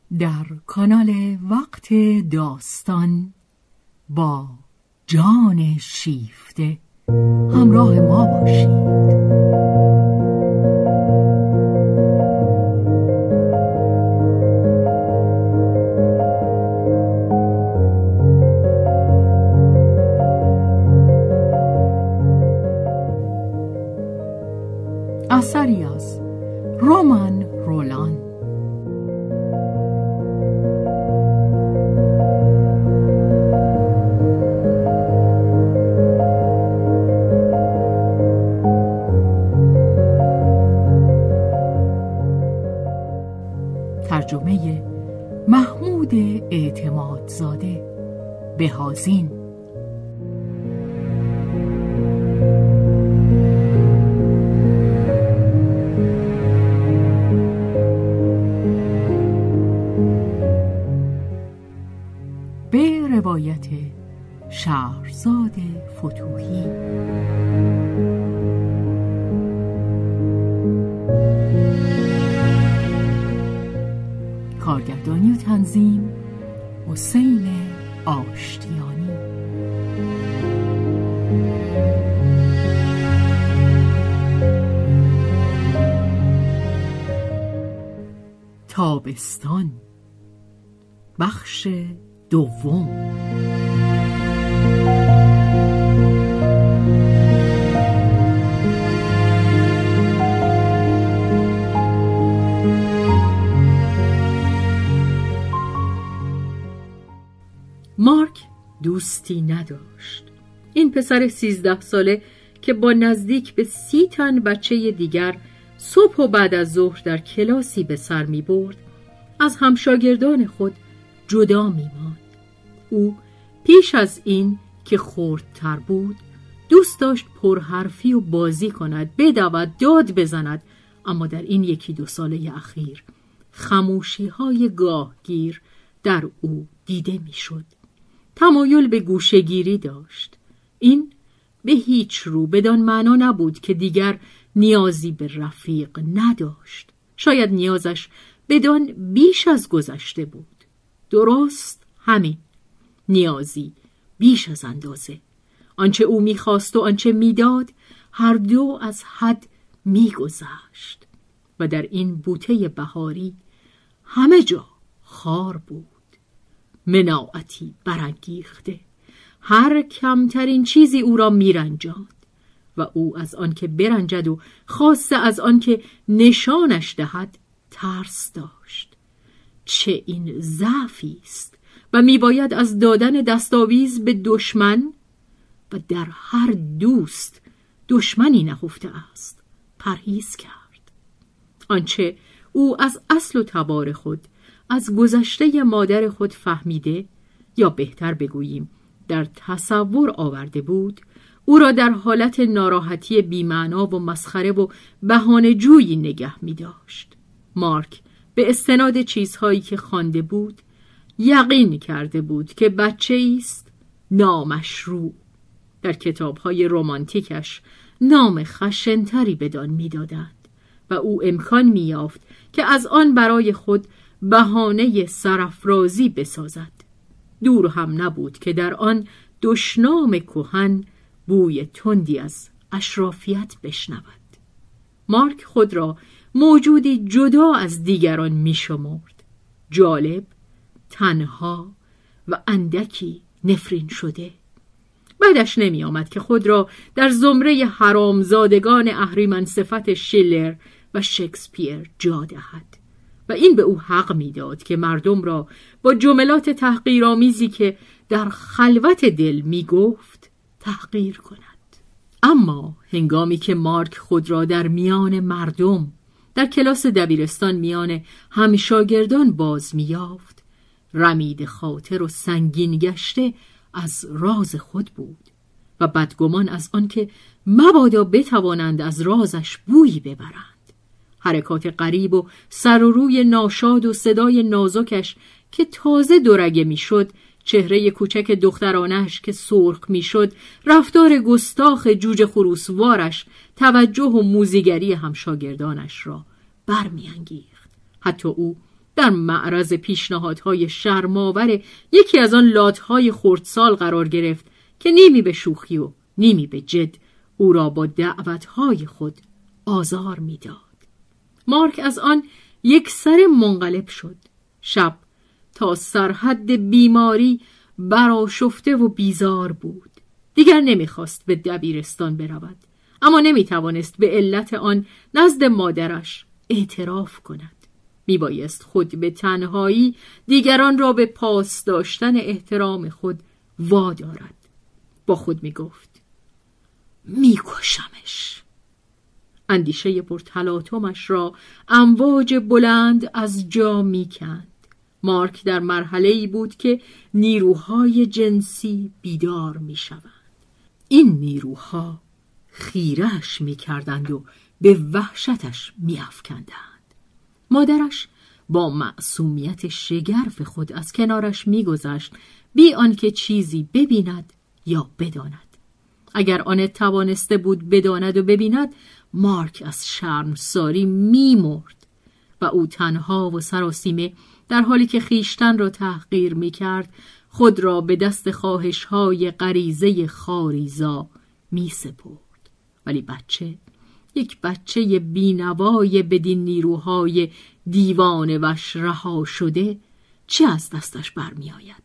در کانال وقت داستان با جان شیفته همراه ما باشید. اثری از رمان رولان. ترجمه محمود اعتمادزاده. بهازین. به روایت شهرزاد فتوحی. کارگردانی و تنظیم حسین آشتیانی. تابستان، بخش دوم. مارک دوستی نداشت. این پسر 13 ساله که با نزدیک به 30 تن بچه دیگر صبح و بعد از ظهر در کلاسی به سر می برد، از همشاگردان خود جدا می ماند. او پیش از این که خردتر بود دوست داشت پرحرفی و بازی کند، بدود، داد بزند، اما در این 1-2 ساله اخیر خموشی های گاهگیر در او دیده می شد. تمایل به گوشه‌گیری داشت. این به هیچ رو بدان معنا نبود که دیگر نیازی به رفیق نداشت. شاید نیازش بدان بیش از گذشته بود. درست همین، نیازی بیش از اندازه. آنچه او می‌خواست و آنچه می‌داد هر دو از حد می‌گذشت و در این بوته بهاری همه جا خار بود. مناعتی برانگیخته، هر کمترین چیزی او را میرنجاند و او از آن که برنجد و خاصه از آن که نشانش دهد ترس داشت. چه این ضعفی است و میباید از دادن دستاویز به دشمن و در هر دوست دشمنی نهفته است پرهیز کرد. آنچه او از اصل و تبار خود، از گذشته مادر خود فهمیده، یا بهتر بگوییم در تصور آورده بود، او را در حالت ناراحتی بی‌معنا و مسخره و بهانه‌جویی نگه می داشت. مارک به استناد چیزهایی که خوانده بود یقین کرده بود که بچه است نامشروع. در کتاب‌های رمانتیکش نام خشن‌تری بدان می‌دادند و او امکان می‌یافت که از آن برای خود بهانه سرافرازی بسازد. دور هم نبود که در آن دشنام کهن بوی تندی از اشرافیت بشنود. مارک خود را موجودی جدا از دیگران می‌شمرد، جالب، تنها و اندکی نفرین شده. بعدش نمی آمد که خود را در زمره حرامزادگان اهریمن صفت شیلر و شکسپیر جا دهد و این به او حق می داد که مردم را با جملات تحقیرآمیزی که در خلوت دل می گفت تحقیر کند. اما هنگامی که مارک خود را در میان مردم، در کلاس دبیرستان میان همشاگردان باز می یافت، رمید خاطر و سنگین گشته از راز خود بود و بدگمان از آن که مبادا بتوانند از رازش بویی ببرند. حرکات غریب و سر و روی ناشاد و صدای نازکش که تازه دورگه میشد، چهره کوچک دخترانش که سرخ میشد، رفتار گستاخ جوجه خروسوارش، توجه و موزیگری همشاگردانش را برمیانگیخت. حتی او در معرض پیشنهادهای شرم‌آور یکی از آن لاتهای خردسال قرار گرفت که نیمی به شوخی و نیمی به جد او را با دعوتهای خود آزار می‌داد. مارک از آن یک سر منقلب شد. شب تا سرحد بیماری برآشفته و بیزار بود. دیگر نمی‌خواست به دبیرستان برود، اما نمی‌توانست به علت آن نزد مادرش اعتراف کند. میبایست خود به تنهایی دیگران را به پاس داشتن احترام خود وادارد. با خود میگفت میکشمش. اندیشه پرتلاطمش را امواج بلند از جا میکند. مارک در مرحله‌ای بود که نیروهای جنسی بیدار میشوند. این نیروها خیره‌اش میکردند و به وحشتش میافکندند. مادرش با معصومیت شگرف خود از کنارش میگذشت، بی آنکه چیزی ببیند یا بداند. اگر آن توانسته بود بداند و ببیند، مارک از شرمساری میمرد و او تنها و سراسیمه در حالی که خیشتن را تحقیر میکرد خود را به دست خواهش‌های غریزه خاریزا میسپرد. ولی یک بچه بینوای بدین نیروهای دیوانه وش رها شده چه از دستش برمی آید؟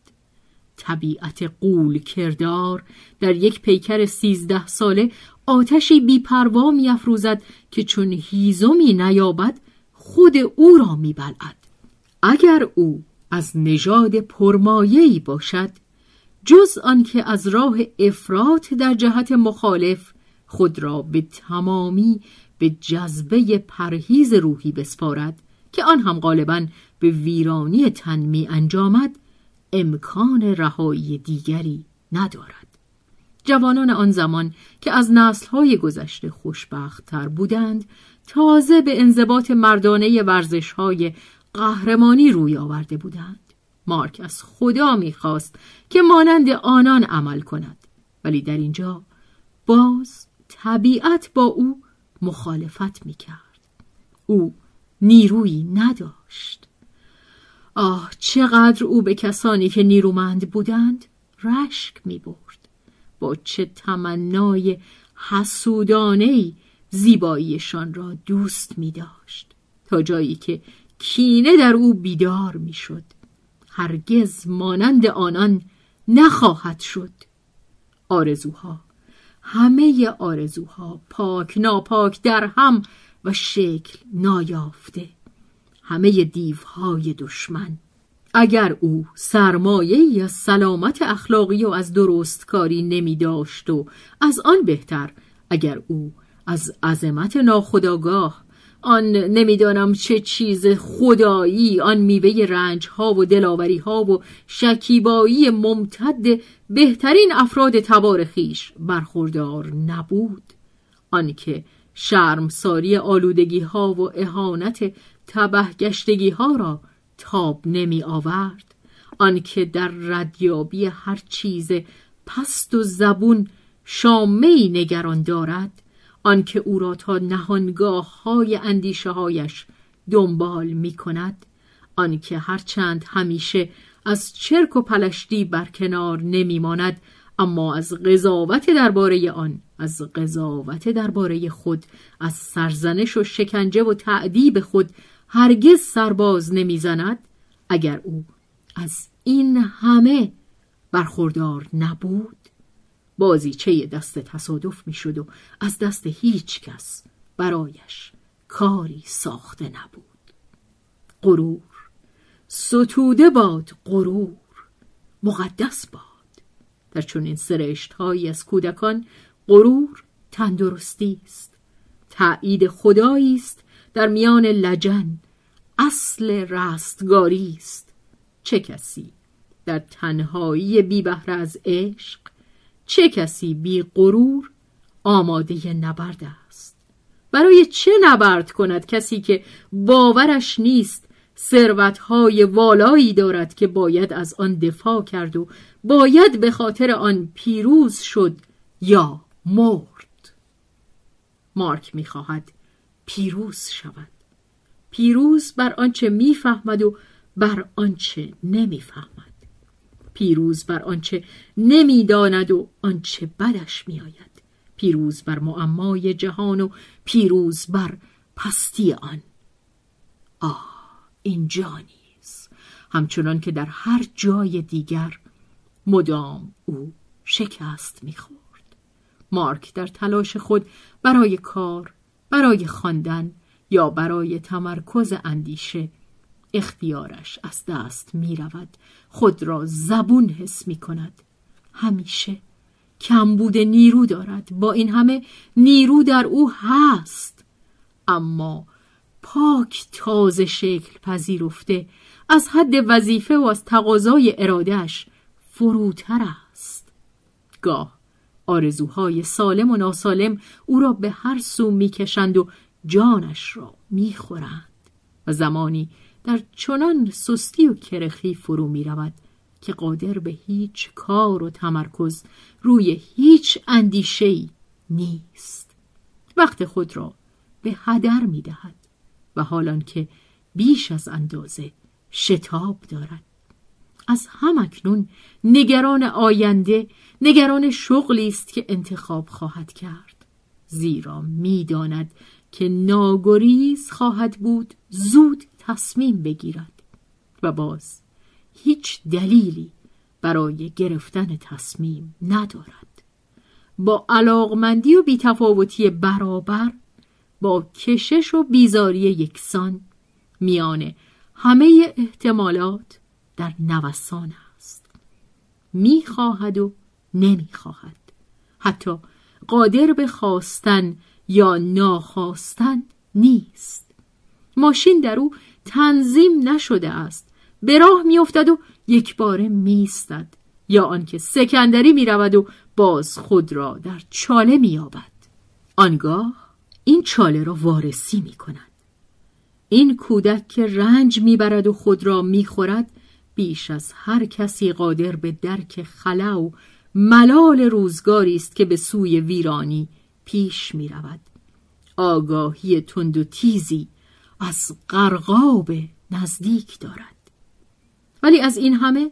طبیعت غول کردار در یک پیکر 13 ساله آتشی بی‌پروا می افروزد که چون هیزمی نیابد خود او را می بلعد. اگر او از نژاد پرمایه‌ای باشد، جز آنکه از راه افراط در جهت مخالف خود را به تمامی به جذبه پرهیز روحی بسپارد که آن هم غالباً به ویرانی تن می انجامد، امکان رهایی دیگری ندارد. جوانان آن زمان که از نسل‌های گذشته خوشبخت‌تر بودند، تازه به انضباط مردانه ورزش‌های قهرمانی روی آورده بودند. مارک از خدا می‌خواست که مانند آنان عمل کند، ولی در اینجا باز طبیعت با او مخالفت می‌کرد. او نیرویی نداشت. آه، چقدر او به کسانی که نیرومند بودند رشک می‌برد. با چه تمنای حسودانه‌ای زیباییشان را دوست می‌داشت، تا جایی که کینه در او بیدار می‌شد. هرگز مانند آنان نخواهد شد. آرزوها، همه آرزوها پاک ناپاک در هم و شکل نایافته، همه دیوهای دشمن. اگر او سرمایه‌ای از سلامت اخلاقی و از درستکاری نمی داشت و از آن بهتر اگر او از عظمت ناخودآگاه، آن نمیدانم چه چیز خدایی، آن میوه رنجها و دلاوریها و شکیبایی ممتد بهترین افراد تبار خویش برخوردار نبود، آنکه شرمساری آلودگیها و اهانت تبهگشتگیها را تاب نمی آورد، آنکه در ردیابی هر چیز پست و زبون شامه‌ای نگران دارد، آنکه او را تا نهانگاه‌های اندیشه‌هایش دنبال می‌کند، آنکه هرچند همیشه از چرک و پلشتی برکنار نمی‌ماند، اما از قضاوت درباره آن، از قضاوت درباره خود، از سرزنش و شکنجه و تعذیب خود هرگز سرباز نمی‌زند. اگر او از این همه برخوردار نبود، بازیچه دست تصادف میشد و از دست هیچ کس برایش کاری ساخته نبود. غرور، ستوده باد غرور، مقدس باد. در چنین سرشت‌هایی از کودکان غرور تندرستی است، تأیید خدایی است در میان لجن، اصل رستگاری است. چه کسی در تنهایی بی بهره از عشق، چه کسی بی غرور آماده نبرد است؟ برای چه نبرد کند کسی که باورش نیست ثروت‌های والایی دارد که باید از آن دفاع کرد و باید به خاطر آن پیروز شد یا مرد؟ مارک می‌خواهد پیروز شود، پیروز بر آنچه می‌فهمد و بر آنچه نمیفهمد، پیروز بر آنچه نمیداند و آنچه بدش میآید، پیروز بر معمای جهان و پیروز بر پستی آن. اینجا نیز همچنان که در هر جای دیگر مدام او شکست می‌خورد. مارک در تلاش خود برای کار، برای خواندن یا برای تمرکز اندیشه اختیارش از دست می‌رود، خود را زبون حس می‌کند. همیشه کمبود نیرو دارد، با این همه نیرو در او هست، اما پاک تازه شکل پذیرفته، از حد وظیفه و از تقاضای ارادهش فروتر است. گاه آرزوهای سالم و ناسالم او را به هر سو میکشند و جانش را میخورند و زمانی در چنان سستی و کرخی فرو میرود که قادر به هیچ کار و تمرکز روی هیچ اندیشه‌ای نیست. وقت خود را به هدر میدهد و حالان که بیش از اندازه شتاب دارد. از همکنون نگران آینده، نگران شغلی است که انتخاب خواهد کرد، زیرا میداند که ناگریز خواهد بود زود تصمیم بگیرد و باز هیچ دلیلی برای گرفتن تصمیم ندارد. با علاقمندی و بی‌تفاوتی برابر، با کشش و بیزاری یکسان، میان همه احتمالات در نوسان است. میخواهد و نمیخواهد، حتی قادر به خواستن یا ناخواستن نیست. ماشین در او تنظیم نشده است، به راه میافتد و یک باره میستد، یا آنکه سکندری میرود و باز خود را در چاله مییابد. آنگاه این چاله را وارسی میکند. این کودک که رنج میبرد و خود را میخورد، بیش از هر کسی قادر به درک خلا و ملال روزگاری است که به سوی ویرانی پیش میرود. آگاهی تند و تیزی از غرقاب نزدیک دارد. ولی از این همه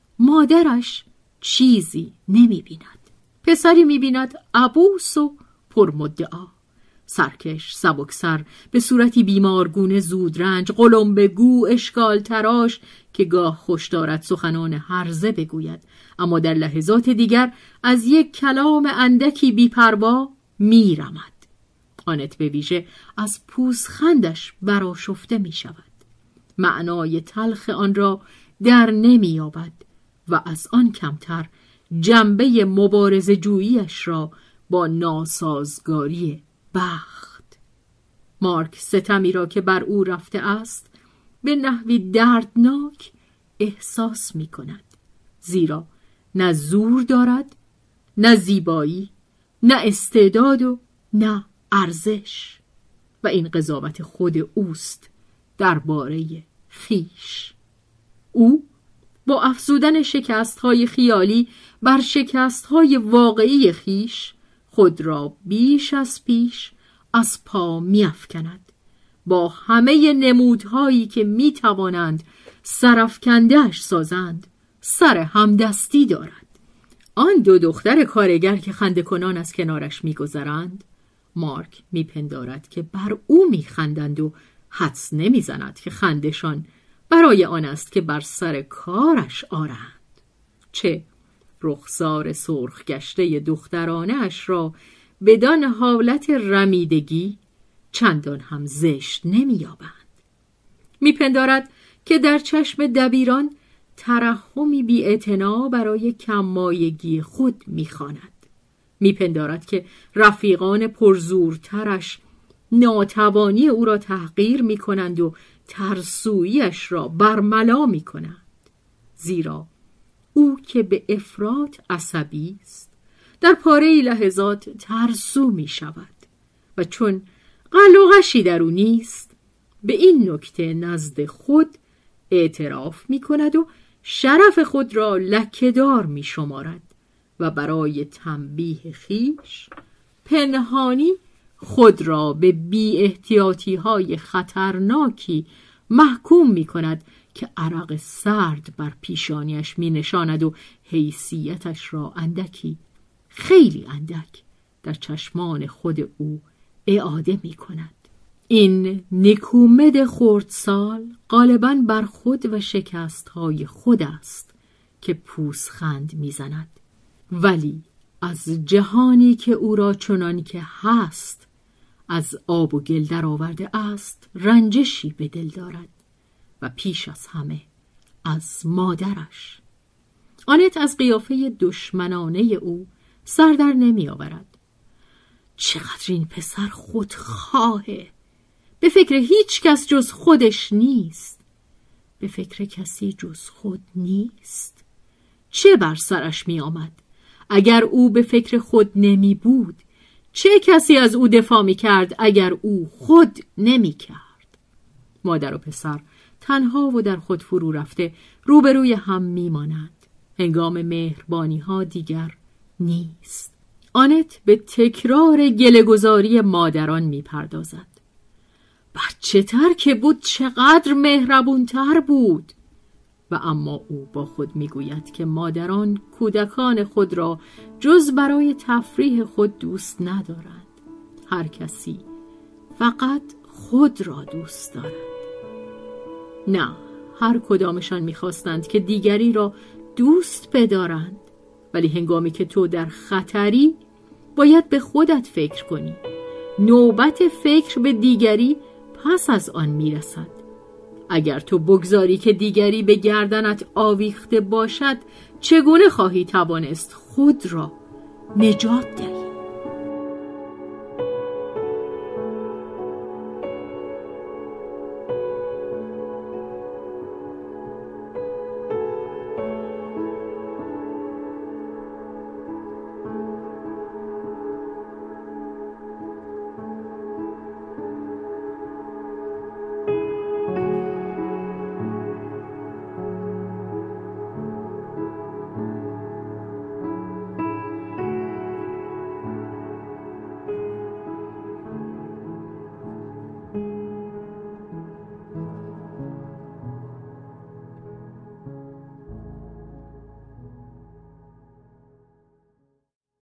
مادرش چیزی نمیبیند. پسری میبیند عبوس و پرمدعا، سرکش، سبکسر، به صورتی بیمارگونه، زودرنج، قلمبه‌گو، اشکال تراش که گاه خوش دارد سخنان هرزه بگوید، اما در لحظات دیگر از یک کلام اندکی بی‌پروا میرمد. آنت به ویژه از پوزخندش برآشفته می شود. معنای تلخ آن را در نمی‌یابد و از آن کمتر جنبه مبارزه جوییش را با ناسازگاری بخت. مارک ستمی را که بر او رفته است به نحوی دردناک احساس می کند، زیرا نه زور دارد، نه زیبایی، نه استعداد و نه ارزش، و این قضاوت خود اوست درباره خیش. او با افزودن شکست‌های خیالی بر شکست‌های واقعی خیش خود را بیش از پیش از پا می‌افکند. با همه نمودهایی که می‌توانند سرافکنده‌اش سازند، سر همدستی دارد. آن دو دختر کارگر که خنده کنان از کنارش می‌گذرند، مارک می‌پندارد که بر او می‌خندند و حدس نمی‌زند که خندشان برای آن است که بر سر کارش آرند. چه رخسار سرخ گشته دخترانه اش را بدان حالت رمیدگی چندان هم زشت نمی‌یابند. می‌پندارد که در چشم دبیران ترحمی بی‌اعتنا برای کم‌مایگی خود می‌خواند. می‌پندارد که رفیقان پرزورترش ناتوانی او را تحقیر می‌کنند و ترسویی‌اش را برملا می‌کنند، زیرا او که به افراط عصبی است در پاره لحظات ترسو می‌شود و چون قلقشی در او نیست به این نکته نزد خود اعتراف می‌کند و شرف خود را لکه‌دار می‌شمارد و برای تنبیه خیش پنهانی خود را به بی احتیاطی‌های خطرناکی محکوم می‌کند که عرق سرد بر پیشانیش می نشاند و حیثیتش را اندکی، خیلی اندک، در چشمان خود او اعاده می کند. این نیکومد خردسال غالباً بر خود و شکست‌های خود است که پوزخند می‌زند، ولی از جهانی که او را چنانی که هست از آب و گل در آورده است رنجشی به دل دارد و پیش از همه از مادرش. آنت از قیافه دشمنانه او سر در نمی آورد. چقدر این پسر خودخواهه، به فکر هیچ کس جز خودش نیست، به فکر کسی جز خود نیست. چه بر سرش می آمد؟ اگر او به فکر خود نمی بود، چه کسی از او دفاع می کرد اگر او خود نمی کرد؟ مادر و پسر تنها و در خود فرو رفته روبروی هم می مانند. هنگام مهربانی ها دیگر نیست. آنت به تکرار گله‌گذاری مادران می پردازد. بچه تر که بود چقدر مهربون تر بود. و اما او با خود می گوید که مادران کودکان خود را جز برای تفریح خود دوست ندارند. هر کسی فقط خود را دوست دارد. نه، هر کدامشان می خواستند که دیگری را دوست بدارند، ولی هنگامی که تو در خطری باید به خودت فکر کنی. نوبت فکر به دیگری پس از آن میرسد. اگر تو بگذاری که دیگری به گردنت آویخته باشد، چگونه خواهی توانست خود را نجات دهی؟